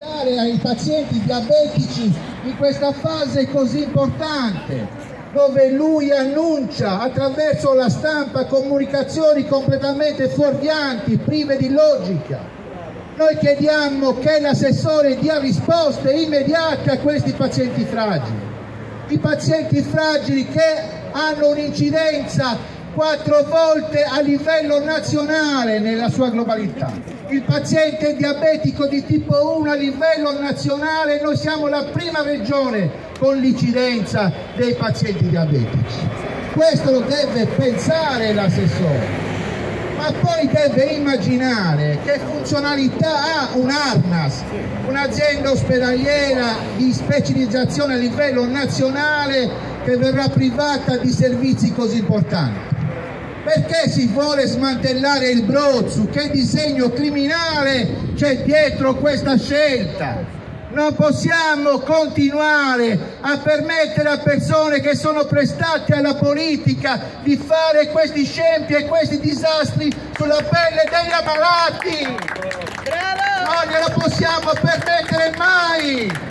ai pazienti diabetici in questa fase così importante, dove lui annuncia attraverso la stampa comunicazioni completamente fuorvianti, prive di logica. Noi chiediamo che l'assessore dia risposte immediate a questi pazienti fragili, i pazienti fragili che hanno un'incidenza 4 volte a livello nazionale nella sua globalità. Il paziente diabetico di tipo 1 a livello nazionale, noi siamo la prima regione con l'incidenza dei pazienti diabetici. Questo lo deve pensare l'assessore, ma poi deve immaginare che funzionalità ha un ARNAS, un'azienda ospedaliera di specializzazione a livello nazionale che verrà privata di servizi così importanti. Perché si vuole smantellare il Brozzu? Che disegno criminale c'è dietro questa scelta? Non possiamo continuare a permettere a persone che sono prestate alla politica di fare questi scempi e questi disastri sulla pelle degli ammalati. Non glielo possiamo permettere mai.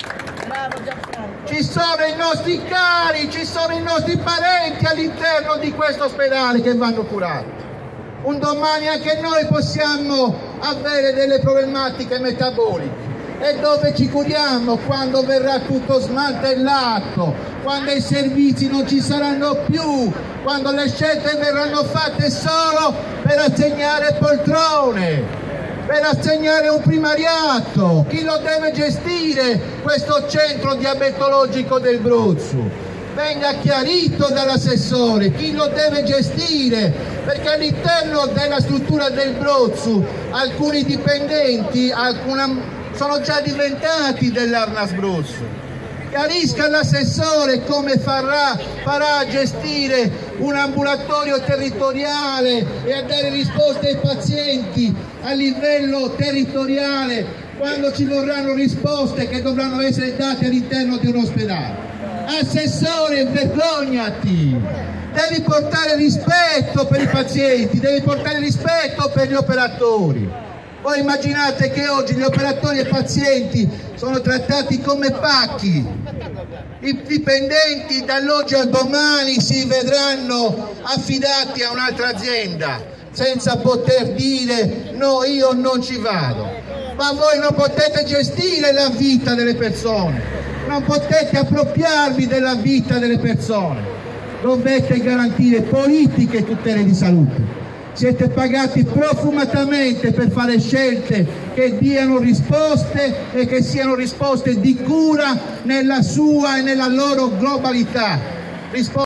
Ci sono i nostri cari, ci sono i nostri parenti all'interno di questo ospedale che vanno curati. Un domani anche noi possiamo avere delle problematiche metaboliche. E dove ci curiamo quando verrà tutto smantellato, quando i servizi non ci saranno più, quando le scelte verranno fatte solo per assegnare poltrone, per assegnare un primariato. Chi lo deve gestire questo centro diabetologico del Brozzu? Venga chiarito dall'assessore chi lo deve gestire, perché all'interno della struttura del Brozzu alcuni dipendenti sono già diventati dell'ARNAS Brozzu. Chiarisca l'assessore come farà a gestire un ambulatorio territoriale e a dare risposte ai pazienti a livello territoriale quando ci vorranno risposte che dovranno essere date all'interno di un ospedale. Assessore, vergognati! Devi portare rispetto per i pazienti, devi portare rispetto per gli operatori. Voi immaginate che oggi gli operatori e i pazienti sono trattati come pacchi. I dipendenti dall'oggi al domani si vedranno affidati a un'altra azienda senza poter dire no, io non ci vado. Ma voi non potete gestire la vita delle persone, non potete appropriarvi della vita delle persone. Dovete garantire politiche e tutele di salute. Siete pagati profumatamente per fare scelte che diano risposte e che siano risposte di cura nella sua e nella loro globalità.